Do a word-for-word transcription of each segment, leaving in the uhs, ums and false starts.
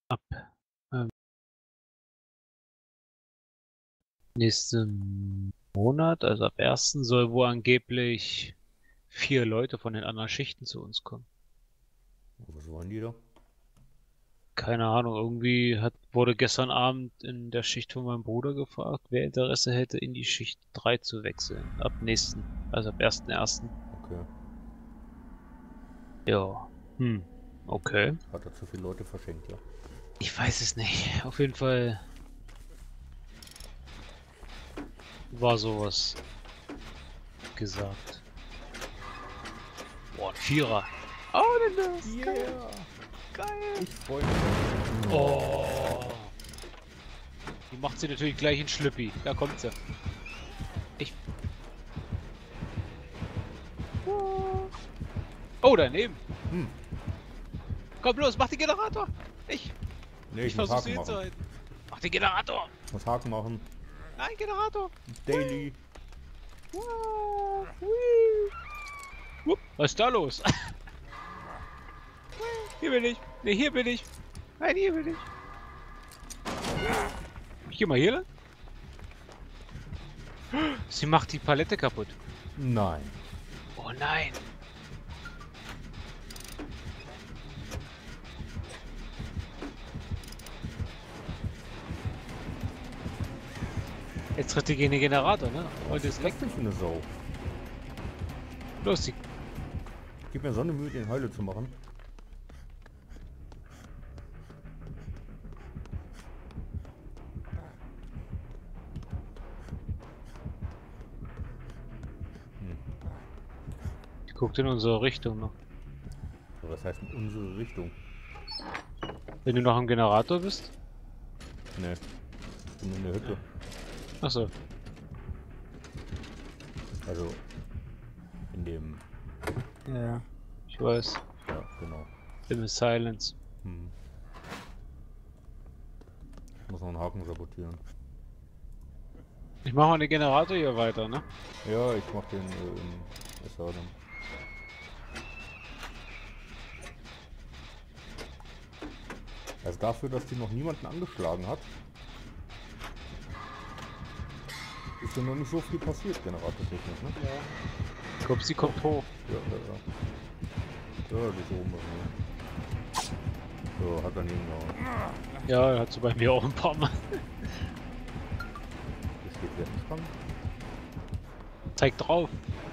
Ab ähm nächsten Monat, also ab ersten soll wohl angeblich vier Leute von den anderen Schichten zu uns kommen. Was wollen die da? Keine Ahnung, irgendwie hat wurde gestern Abend in der Schicht von meinem Bruder gefragt, wer Interesse hätte, in die Schicht drei zu wechseln, ab nächsten, also ab ersten ersten Okay. Ja, hm, okay. Hat er zu viele Leute verschenkt, ja? Ich weiß es nicht. Auf jeden Fall war so was gesagt. Boah, 'n Vierer. Oh, den das. Yeah! Geil. Ich freue mich. Oh. Die macht sie natürlich gleich in Schlüppi. Da kommt sie. Ich. Oh, daneben. Hm. Komm los, mach den Generator. Ich. Nee, Ich ich muss versuche sie Haken machen. hinzuhalten. Mach den Generator. Ich muss Haken machen. Nein, Generator. Daily. Wow. Hui. Wupp. Was ist da los? Hier bin ich. Ne, hier bin ich. Nein, hier bin ich. Ich geh mal hier lang. Sie macht die Palette kaputt. Nein. Oh nein. Jetzt tritt die gegen den Generator, ne? Und ist weg. Was ist denn für eine Sau? Los, die. Gib mir so eine Mühe, den Heile zu machen. Hm. Die guckt in unsere Richtung noch. Was heißt in unsere Richtung? Wenn du noch am Generator bist? Ne. Ich bin in der Hütte. Achso. Also. In dem. Ja. Ich weiß. Ja, genau. Im Silence. Hm. Ich muss noch einen Haken sabotieren. Ich mach mal den Generator hier weiter, ne? Ja, ich mach den äh, im S A dann. Also dafür, dass die noch niemanden angeschlagen hat, ist ja noch nicht so viel passiert, generatortechnisch, ne? Ja. Ich glaube, sie kommt hoch. Ja, ja, ja. Ja, die ist oben bei mir. So, hat daneben gehauen. Ja, hat sie bei mir auch ein paar Mal. Hier steht der Schrank. Zeig drauf.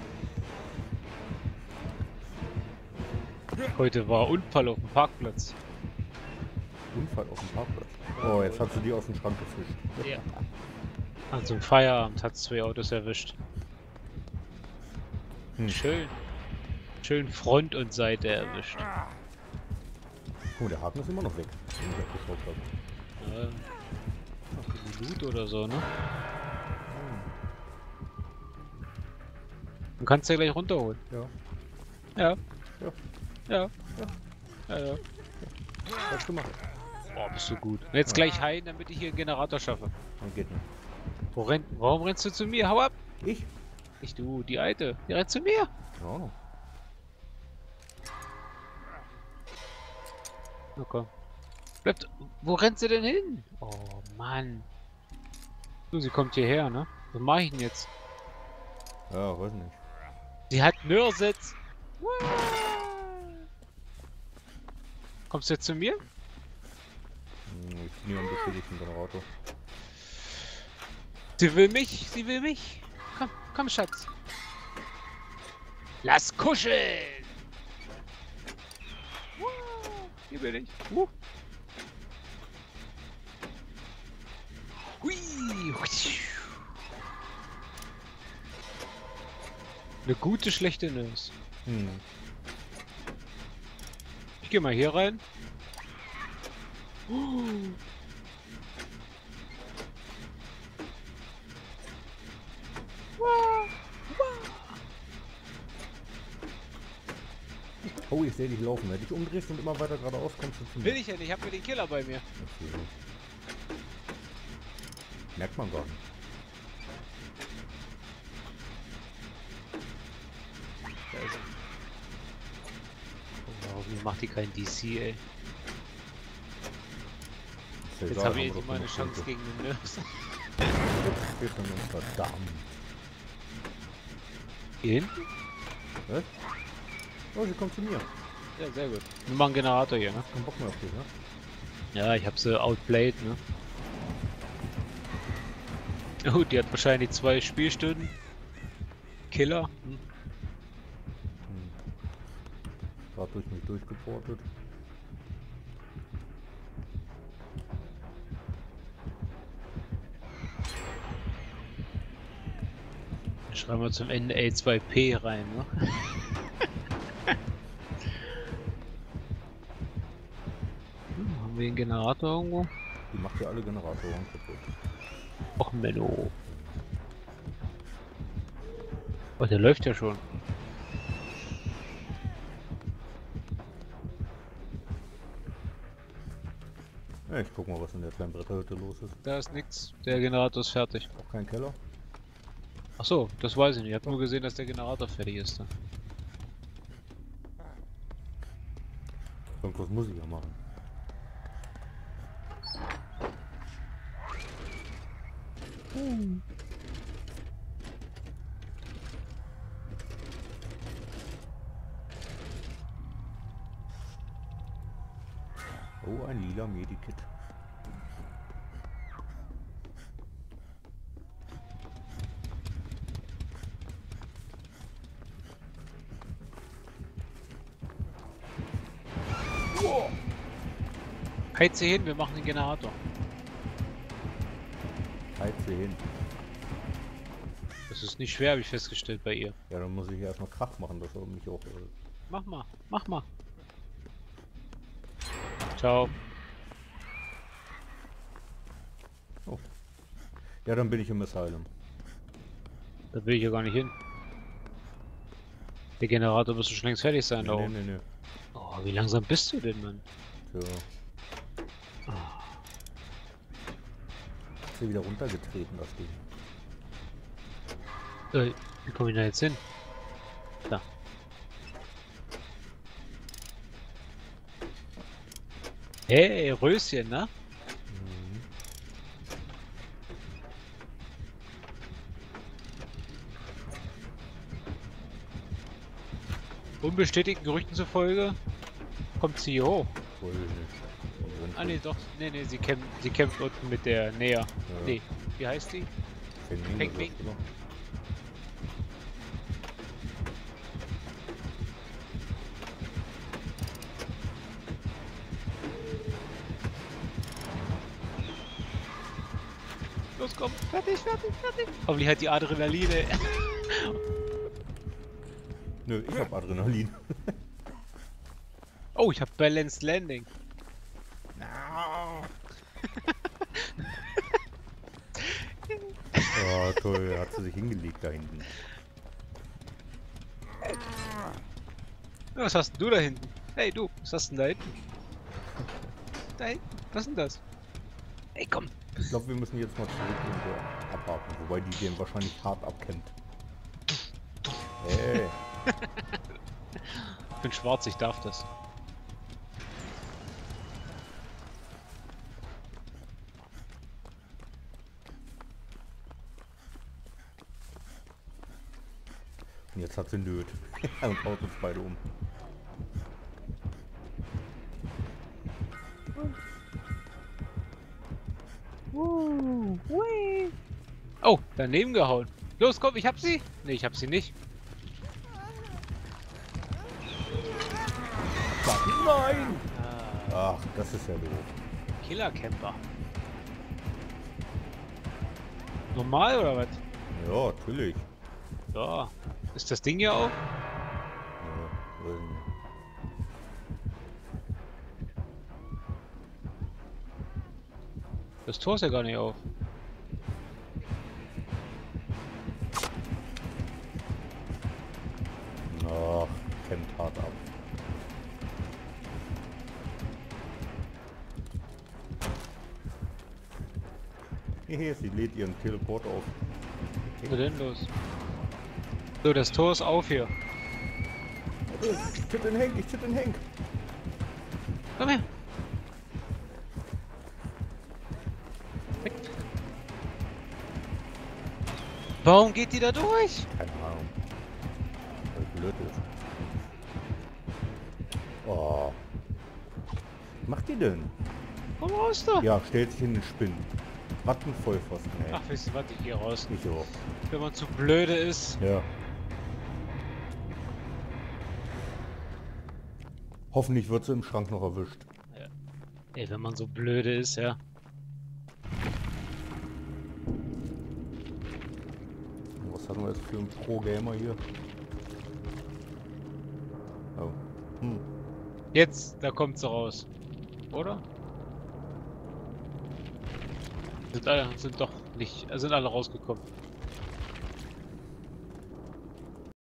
Heute war Unfall auf dem Parkplatz. Unfall auf dem Parkplatz. Oh, jetzt hat sie die aus dem Schrank gefischt. Ja. Also im Feierabend hat zwei Autos erwischt. Hm. Schön. Schön Front und Seite erwischt. Oh, der Haken ist immer noch weg, den ich abgeschaut habe. Ja. Noch ein Loot oder so, ne? Du kannst ja gleich runterholen. Ja. Ja. Ja. Ja. Ja, ja. Hast du gemacht. Boah, bist du gut. Und jetzt gleich heilen, damit ich hier einen Generator schaffe. Dann geht nicht. Wo rennt, warum rennst du zu mir? Hau ab! Ich? Nicht du, die Alte. Die rennt zu mir. Keine Ahnung. Na komm. Bleibt. Wo rennt sie denn hin? Oh Mann. Du, sie kommt hierher, ne? Was mach ich denn jetzt? Ja, weiß nicht. Sie hat Nörsitz. Kommst du jetzt zu mir? Hm, ich bin hier am beschädigten Generator. Sie will mich, sie will mich. Komm, komm, Schatz. Lass kuscheln. Hier bin ich. Uh. Hui. Eine gute, schlechte Nurse. Hm. Ich geh mal hier rein. Oh, ich sehe dich laufen. Wenn du dich umdrehst und immer weiter geradeaus kommst du zu mir. Will ich ja nicht, ich hab mir den Killer bei mir. Okay, so. Merkt man gar nicht. Da ist er. Oh, warum macht die kein D C, ey? ja Jetzt egal, habe haben ich wir endlich doch mal eine genug Chance Punkte. gegen den Nerfs. Wir können uns verdammt. Hier hinten? Was? Oh, sie kommt zu mir. Ja, sehr gut. Wir machen Generator hier, ne? Hast keinen Bock mehr auf dich, ne? Ja, ich habe sie outplayed, ne? Oh, die hat wahrscheinlich zwei Spielstunden. Killer. Hm. Hm. Gerade durch mich durchgeportet. Schreiben wir zum Ende L zwei P rein, ne? Hm, haben wir einen Generator irgendwo? Die macht ja alle Generatoren kaputt. Och, Menno. Oh, der läuft ja schon. Ja, ich guck mal, was in der kleinen Bretterhütte los ist. Da ist nix. Der Generator ist fertig. Auch kein Keller? Ach so, das weiß ich nicht. Ich habe nur gesehen, dass der Generator fertig ist. Da. Irgendwas muss ich ja machen. Hm. Oh, ein lila Medikit. Heiz sie hin, wir machen den Generator. Heiz sie hin. Das ist nicht schwer, habe ich festgestellt bei ihr. Ja, dann muss ich erstmal Krach machen, dass er mich auch... Äh Mach mal, mach mal. Ciao. oh. Ja, dann bin ich im Asylum. Da will ich ja gar nicht hin. Der Generator müsste schon längst fertig sein, Nee, da nee, oben. nee, nee. Oh, wie langsam bist du denn, Mann? So. Oh. Ist hier wieder runtergetreten, das Ding. Äh, wie komme ich da jetzt hin? Da. Hey, Röschen, ne? Mhm. Unbestätigten Gerüchten zufolge kommt sie hier hoch. Voll nicht. Ah ne, doch. Ne, ne, sie kämpft, sie kämpft unten mit der Näher. Ja. Nee, wie heißt die? Feng Ming Feng oder Ming. was, oder? Los, komm. Fertig, fertig, fertig. Hoffentlich hat die Adrenaline. Nö, ich hab Adrenalin. Oh, ich hab Balanced Landing. Oh, toll, hat sie sich hingelegt da hinten. Was hast denn du da hinten? Hey du, was hast denn da hinten? Da hinten, was ist denn das? Hey, komm. Ich glaube, wir müssen jetzt mal zurück und so abwarten, wobei die den wahrscheinlich hart abkämpft. Hey, Ich bin schwarz, ich darf das. und jetzt hat sie Nöt. Und haut uns beide um. Uh, hui. Oh, daneben gehauen. Los, komm, ich hab sie. Ne, ich hab sie nicht. Nein! Ah, Ach, das ist ja doof. Killer Camper. Normal oder was? Ja, natürlich. Ja. Ist das Ding hier auf? Ja, weiß nicht. Das Tor ist ja gar nicht auf. Ach, kämpft hart ab. Hehe, sie lädt ihren Teleport auf. Was ist denn los? So, das Tor ist auf hier. Ich tipp den Henk, ich tipp den Henk. Komm her. Warum geht die da durch? Keine Ahnung. Weil blöd ist. Oh. Was macht die denn? Komm raus da! Ja, stellt sich in den Spinnen. Rattenvollpfosten, ey. Ach, wisst ihr was, ich gehe raus. Ich auch. Wenn man zu blöde ist. Ja. Hoffentlich wird sie im Schrank noch erwischt. Ja. Ey, wenn man so blöde ist, ja. Was haben wir jetzt für einen Pro-Gamer hier? Oh. Hm. Jetzt, da kommt sie raus. Oder? Sind alle, sind doch nicht, sind alle rausgekommen.